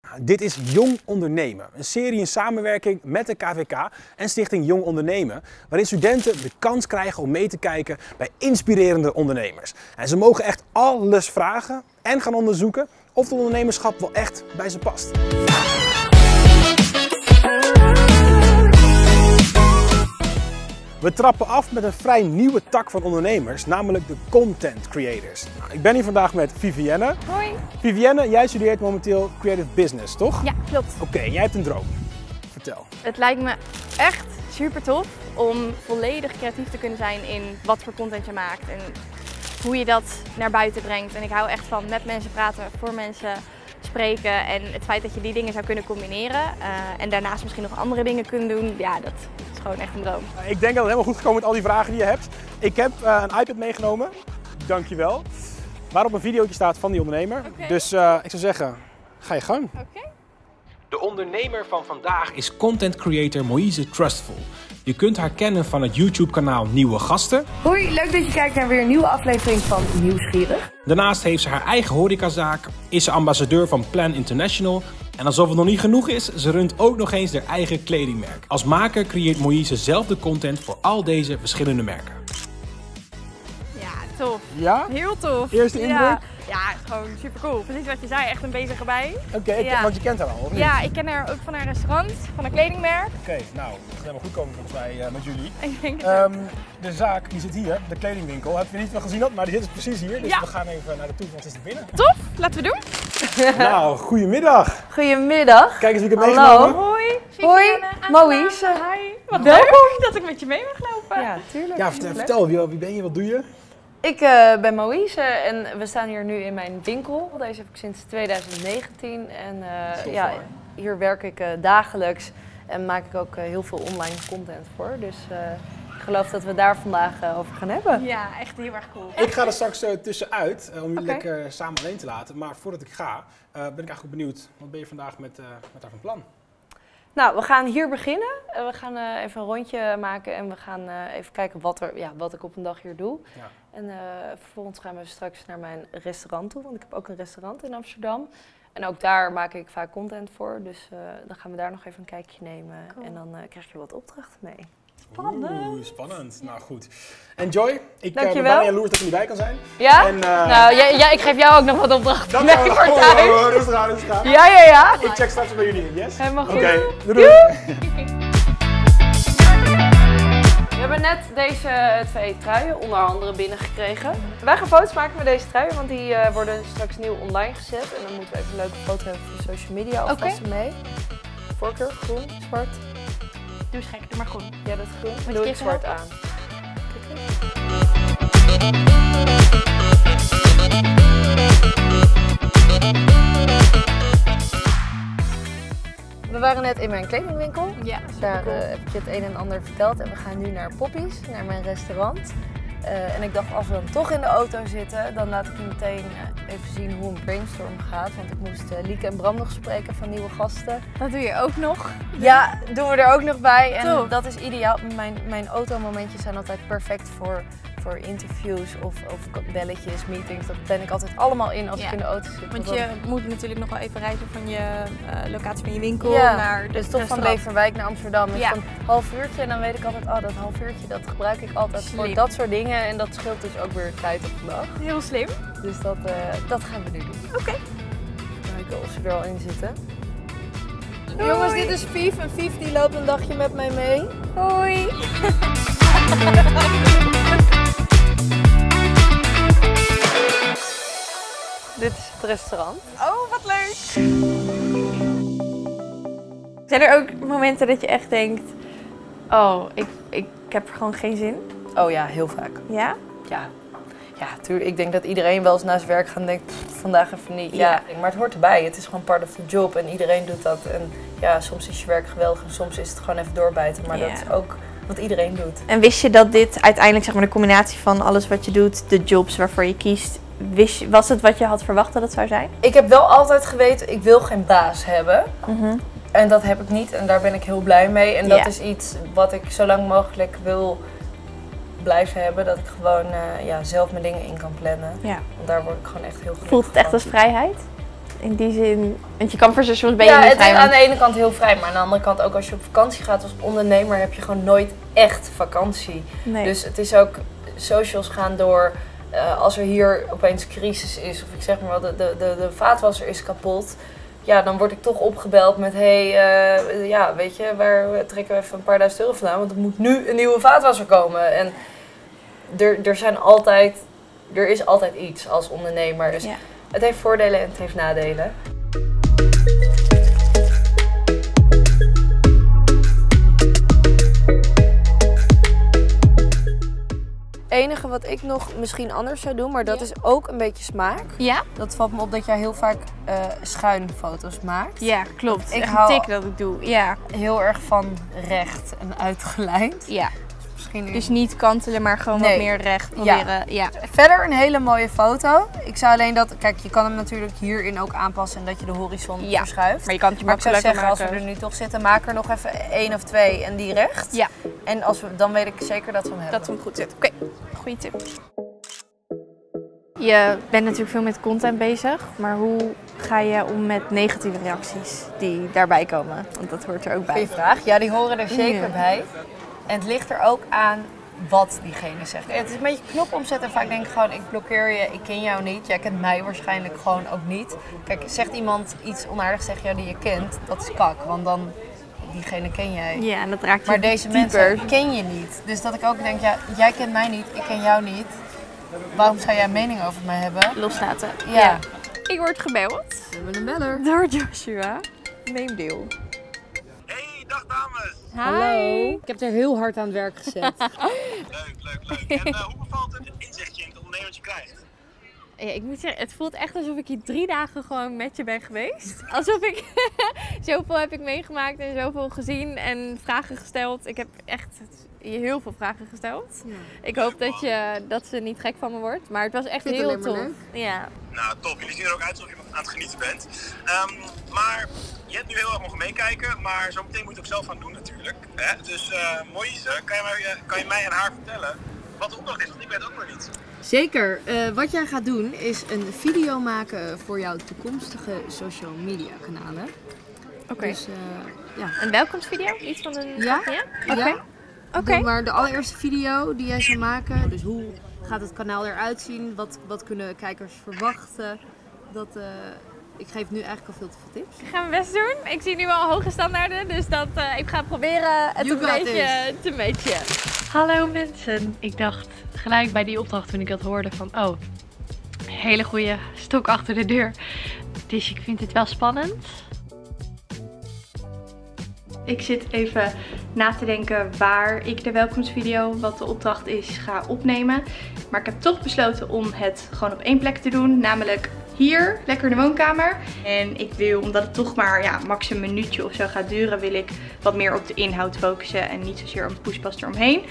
Dit is Jong Ondernemen, een serie in samenwerking met de KVK en Stichting Jong Ondernemen, waarin studenten de kans krijgen om mee te kijken bij inspirerende ondernemers. En ze mogen echt alles vragen en gaan onderzoeken of het ondernemerschap wel echt bij ze past. We trappen af met een vrij nieuwe tak van ondernemers, namelijk de content creators. Nou, ik ben hier vandaag met Vivienne. Hoi. Vivienne, jij studeert momenteel Creative Business, toch? Ja, klopt. Oké, jij hebt een droom. Vertel. Het lijkt me echt super tof om volledig creatief te kunnen zijn in wat voor content je maakt en hoe je dat naar buiten brengt. En ik hou echt van met mensen praten, voor mensen spreken en het feit dat je die dingen zou kunnen combineren en daarnaast misschien nog andere dingen kunnen doen, ja, dat is gewoon echt een droom. Ik denk dat het helemaal goed gekomen met al die vragen die je hebt. Ik heb een iPad meegenomen, dankjewel, waarop een videootje staat van die ondernemer. Okay. Dus ik zou zeggen, ga je gang. Oké. De ondernemer van vandaag is content creator Moïse Trustful. Je kunt haar kennen van het YouTube-kanaal Nieuwe Gasten. Hoi, leuk dat je kijkt naar weer een nieuwe aflevering van Nieuwsgierig. Daarnaast heeft ze haar eigen horecazaak, is ze ambassadeur van Plan International. En alsof het nog niet genoeg is, ze runt ook nog eens haar eigen kledingmerk. Als maker creëert Moïse zelf de content voor al deze verschillende merken. Ja, tof. Ja? Heel tof. Eerste indruk? Ja, ja, gewoon super cool. Precies wat je zei, echt een bezige bij. Oké, Ja. want je kent haar al, of niet? Ja, ik ken haar ook van haar restaurant, van haar kledingmerk. Oké, nou, dat gaat helemaal goed komen volgens mij met jullie. Ik denk het. De zaak die zit hier, de kledingwinkel. Heb je niet wel gezien dat, maar die zit dus precies hier. Dus Ja. we gaan even naar de toe, want het is er binnen. Tof, laten we doen. Nou, goedemiddag. Goedemiddag. Kijk eens wie ik heb Hallo. meegenomen. Hoi, Hoi, Angela. Moïse. Hi. Wat Welkom. leuk dat ik met je mee mag lopen. Ja, tuurlijk. Ja, vertel, wie ben je, wat doe je? Ik ben Moïse en we staan hier nu in mijn winkel. Deze heb ik sinds 2019 en ja, hier werk ik dagelijks en maak ik ook heel veel online content voor. Dus ik geloof dat we het daar vandaag over gaan hebben. Ja, echt heel erg cool. Ik ga er straks tussenuit om jullie Oké. lekker samen alleen te laten. Maar voordat ik ga, ben ik eigenlijk ook benieuwd. Wat ben je vandaag met haar van plan? Nou, we gaan hier beginnen. We gaan even een rondje maken en we gaan even kijken wat ik op een dag hier doe. Ja. En vervolgens gaan we straks naar mijn restaurant toe, want ik heb ook een restaurant in Amsterdam. En ook daar maak ik vaak content voor, dus dan gaan we daar nog even een kijkje nemen. Cool. En dan krijg je wat opdrachten mee. Spannend. Oeh, spannend. Nou goed. Enjoy. Ik ben Dankjewel. bijna jaloers dat je erbij kan zijn. Ja? En, Nou, ja, ik geef jou ook nog wat opdrachten dat mee gaan we voor gewoon thuis. rustig aan, rustig aan. Ja. Ik check straks bij jullie in, yes? Helemaal goed. Oké, doei. We hebben net deze 2 truien onder andere binnengekregen. Wij gaan foto's maken met deze truien, want die worden straks nieuw online gezet. En dan moeten we even een leuke foto hebben voor social media alvast mee. Voorkeur, groen, zwart. Doe eens gek, doe maar groen. Ja, dat is groen. je Doe ik even zwart helpen? aan. We waren net in mijn kledingwinkel. Ja, Daar cool. heb ik je het een en ander verteld en we gaan nu naar Poppy's, naar mijn restaurant. En ik dacht, als we dan toch in de auto zitten, dan laat ik je meteen even zien hoe een brainstorm gaat. Want ik moest Lieke en Bram nog spreken van Nieuwe Gasten. Dat doe je ook nog. Ja, doen we er ook nog bij. En Tof. dat is ideaal. Mijn automomentjes zijn altijd perfect voor interviews of belletjes, meetings. Dat plan ik altijd allemaal in als Ja. ik in de auto zit. Want dan- je moet natuurlijk nog wel even reizen van je locatie van je winkel Ja, naar de dus toch van restaurant. Beverwijk naar Amsterdam is Ja. een half uurtje en dan weet ik altijd, dat half uurtje dat gebruik ik altijd voor Slim. dat soort dingen en dat scheelt dus ook weer tijd op de dag. Heel slim. Dus dat gaan we nu doen. Oké. Kijken of ze er al in zitten. Jongens, dit is Vief en Vief die loopt een dagje met mij mee. Hoi. Dit is het restaurant. Oh, wat leuk. Zijn er ook momenten dat je echt denkt, oh, ik heb er gewoon geen zin? Oh ja, heel vaak. Ja? Ja, tuurlijk. Ik denk dat iedereen wel eens naast werk gaat en denkt, vandaag even niet. Ja, maar het hoort erbij. Het is gewoon part of the job en iedereen doet dat. En ja, soms is je werk geweldig en soms is het gewoon even doorbijten. Maar Ja. dat is ook wat iedereen doet. En wist je dat dit uiteindelijk, zeg maar, de combinatie van alles wat je doet, de jobs waarvoor je kiest, was het wat je had verwacht dat het zou zijn? Ik heb wel altijd geweten, ik wil geen baas hebben. En dat heb ik niet en daar ben ik heel blij mee. En dat is iets wat ik zo lang mogelijk wil blijven hebben. Dat ik gewoon zelf mijn dingen in kan plannen. Ja. Want daar word ik gewoon echt heel gelukkig Voelt het echt van. als vrijheid? in die zin, want je kan voor soms ben je Ja, niet het is vrij. aan de ene kant heel vrij, maar aan de andere kant ook als je op vakantie gaat als ondernemer heb je gewoon nooit echt vakantie. Nee. Dus het is ook, socials gaan door, als er hier opeens crisis is of ik zeg maar wel, de vaatwasser is kapot. Ja, dan word ik toch opgebeld met, ja, weet je, waar trekken we even een paar duizend euro vandaan, want er moet nu een nieuwe vaatwasser komen. En er is altijd iets als ondernemer. Dus Ja. het heeft voordelen en het heeft nadelen. Het enige wat ik nog misschien anders zou doen, maar dat is ook een beetje smaak. Ja? Dat valt me op dat jij heel vaak schuin foto's maakt. Ja, klopt. Ik Echt hou- een tik dat ik doe. Ja. Heel erg van recht en uitgelijnd. Ja. Misschien Dus niet kantelen, maar gewoon Nee. wat meer recht proberen. Ja. Verder een hele mooie foto. Ik zou alleen dat, kijk, je kan hem natuurlijk hierin ook aanpassen en dat je de horizon Ja. verschuift. Maar je kan het je Maar ik zou makkelijker zeggen, als maken. we er nu toch zitten, maak er nog even 1 of 2 en die recht. Ja, En dan weet ik zeker dat we hem hebben. dat we hem goed zitten. Oké, goede tip. Je bent natuurlijk veel met content bezig, maar hoe ga je om met negatieve reacties die daarbij komen? Want dat hoort er ook bij. Goeie vraag. Ja, die horen er zeker Ja. bij. En het ligt er ook aan wat diegene zegt. Het is een beetje knop omzetten en vaak denk ik gewoon, ik blokkeer je, ik ken jou niet. Jij kent mij waarschijnlijk gewoon ook niet. Kijk, zegt iemand iets onaardigs tegen jou die je kent, dat is kak, want dan, diegene ken jij. Ja, en dat raakt je Maar deze dieper. mensen ken je niet. Dus dat ik ook denk, ja, jij kent mij niet, ik ken jou niet. Waarom zou jij een mening over mij hebben? Loslaten. Ja. Ik word gebeld We hebben een beller. door Joshua. Neem deel. Hey, dag dames. Hallo. Ik heb er heel hard aan het werk gezet. Leuk. En hoe bevalt het inzichtje in het ondernemertje krijgt? Ja, ik moet zeggen, het voelt echt alsof ik hier 3 dagen gewoon met je ben geweest. Alsof ik zoveel heb ik meegemaakt en zoveel gezien en vragen gesteld. Ik heb echt je heel veel vragen gesteld. Ja. Ik hoop dat ze niet gek van me wordt, maar het was echt Vind het heel alleen maar tof. leuk. Ja. Nou, top. Jullie zien er ook uit alsof je aan het genieten bent. Maar je hebt nu heel erg mogen meekijken, maar zometeen moet je het ook zelf gaan doen natuurlijk. Hè? Dus Moïse, kan je mij en haar vertellen wat de opdracht is? Want ik weet het ook nog niet. Zeker. Wat jij gaat doen is een video maken voor jouw toekomstige social media kanalen. Oké. Dus ja. Een welkomstvideo? Iets van een... Ja. Ja? Ja. Oké. Doe maar de allereerste video die jij zou maken. Dus hoe gaat het kanaal eruit zien? Wat kunnen kijkers verwachten? Ik geef nu eigenlijk al veel te veel tips. Ik ga mijn best doen. Ik zie nu al hoge standaarden, dus ik ga proberen het You een got beetje te matchen. Hallo mensen. Ik dacht gelijk bij die opdracht toen ik dat hoorde van oh, hele goede stok achter de deur. Dus ik vind het wel spannend. Ik zit even na te denken waar ik de welkomstvideo, wat de opdracht is, ga opnemen. Maar ik heb toch besloten om het gewoon op 1 plek te doen, namelijk hier, lekker in de woonkamer. En ik wil, omdat het toch maar max een minuutje of zo gaat duren, wil ik wat meer op de inhoud focussen en niet zozeer op de poespas eromheen.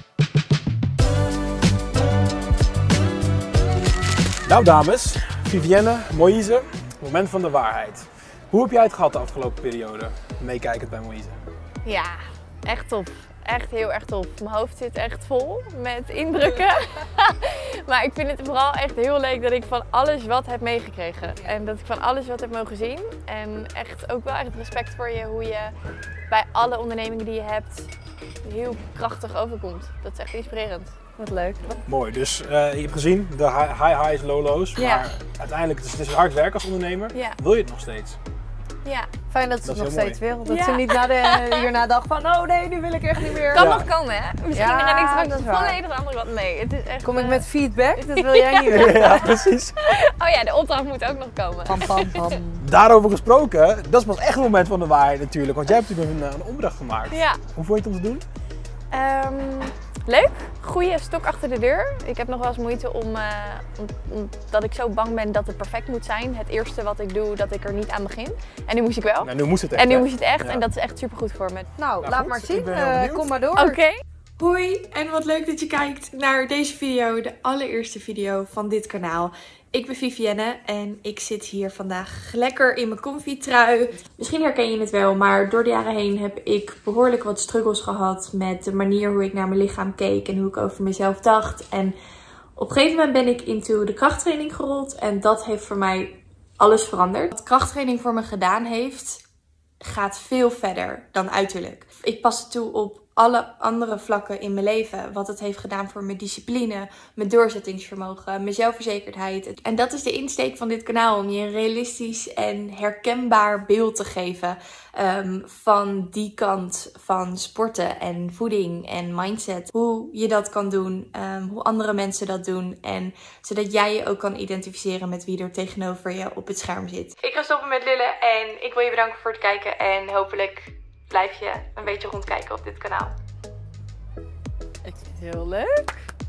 Nou dames, Vivienne, Moïse, moment van de waarheid. Hoe heb jij het gehad de afgelopen periode, meekijkend bij Moïse? Ja, echt top. Echt heel erg top. Mijn hoofd zit echt vol met indrukken. Maar ik vind het vooral echt heel leuk dat ik van alles wat heb meegekregen. En dat ik van alles wat heb mogen zien. En echt ook wel echt respect voor je, hoe je bij alle ondernemingen die je hebt heel krachtig overkomt. Dat is echt inspirerend. Wat leuk. Mooi, dus je hebt gezien de high highs, low lows, Ja. maar uiteindelijk het is hard werk als ondernemer. Ja. Wil je het nog steeds? Ja, Fijn dat ze Dat het is nog heel steeds wil. Dat Ja. ze niet hierna dacht van oh nee, nu wil ik echt niet meer. kan Ja. nog komen hè. Misschien Ja, ren ik dat straks is waar. volledig andere wat. Nee, het is echt... Kom ik met feedback? Dat wil jij niet weten. Ja, precies. Oh ja, de opdracht moet ook nog komen. Pam, pam, pam. Daarover gesproken, dat is pas echt een moment van de waarheid natuurlijk, want jij hebt natuurlijk een opdracht gemaakt. Ja. Hoe vond je het om te doen? Leuk, goede stok achter de deur. Ik heb nog wel eens moeite omdat ik zo bang ben dat het perfect moet zijn. Het eerste wat ik doe, dat ik er niet aan begin. En nu moest ik wel. Nou, nu moest het echt. En nu hè? moest het echt Ja. en dat is echt super goed voor me. Nou, laat goed. maar Ik zien. ben heel benieuwd. Kom maar door. Oké. Hoi en wat leuk dat je kijkt naar deze video, de allereerste video van dit kanaal. Ik ben Vivienne en ik zit hier vandaag lekker in mijn comfy trui. Misschien herken je het wel, maar door de jaren heen heb ik behoorlijk wat struggles gehad met de manier hoe ik naar mijn lichaam keek en hoe ik over mezelf dacht. En op een gegeven moment ben ik into de krachttraining gerold en dat heeft voor mij alles veranderd. Wat krachttraining voor me gedaan heeft, gaat veel verder dan uiterlijk. Ik pas het toe op alle andere vlakken in mijn leven. Wat het heeft gedaan voor mijn discipline, mijn doorzettingsvermogen, mijn zelfverzekerdheid. En dat is de insteek van dit kanaal. Om je een realistisch en herkenbaar beeld te geven van die kant van sporten en voeding en mindset. Hoe je dat kan doen, hoe andere mensen dat doen. En zodat jij je ook kan identificeren met wie er tegenover je op het scherm zit. Ik ga stoppen met lullen en ik wil je bedanken voor het kijken. En hopelijk blijf je een beetje rondkijken op dit kanaal. Ik vind het heel leuk.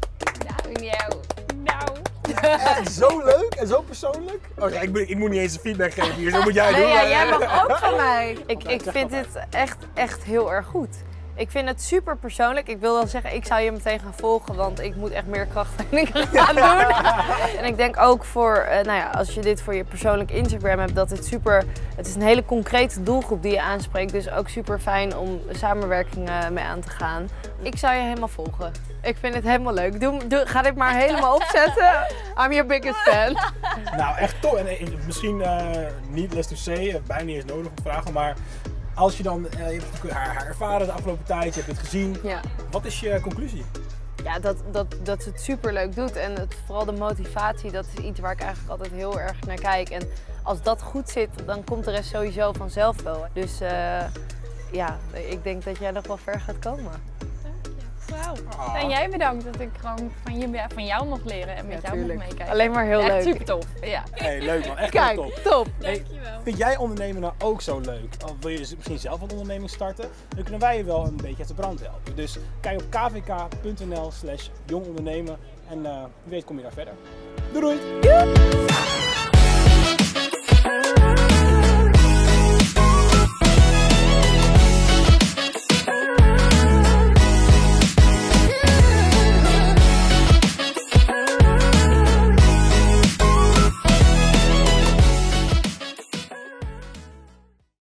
Nou. Echt zo leuk en zo persoonlijk. Oh, ja, ik moet niet eens een feedback geven hier, zo moet jij doen. Ja, jij mag ook van mij. Ik vind dit echt heel erg goed. Ik vind het super persoonlijk. Ik wil wel zeggen, ik zou je meteen gaan volgen, want ik moet echt meer krachttrainingen gaan doen. En ik denk ook voor, als je dit voor je persoonlijk Instagram hebt, dat het is een hele concrete doelgroep die je aanspreekt. Dus ook super fijn om samenwerkingen mee aan te gaan. Ik zou je helemaal volgen. Ik vind het helemaal leuk. Ga dit maar helemaal opzetten. I'm your biggest fan. Nou, echt top. En misschien niet less to say, bijna niet eens nodig om te vragen, maar als je dan, je hebt haar ervaren de afgelopen tijd, je hebt het gezien. Ja. Wat is je conclusie? Ja, dat ze het super leuk doet en vooral de motivatie, dat is iets waar ik eigenlijk altijd heel erg naar kijk. En als dat goed zit, dan komt de rest sowieso vanzelf wel. Dus ja, ik denk dat jij nog wel ver gaat komen. Wauw. En jij bedankt dat ik gewoon van jou mocht leren en met jou mocht meekijken. Alleen maar heel leuk. Echt super tof. Ja. Hey, leuk man, echt Kijk, top. Dankjewel. Vind jij ondernemen nou ook zo leuk? Of wil je misschien zelf een onderneming starten? Dan kunnen wij je wel een beetje uit de brand helpen. Dus kijk op kvk.nl/jongondernemen en wie weet kom je daar verder. Doei doei!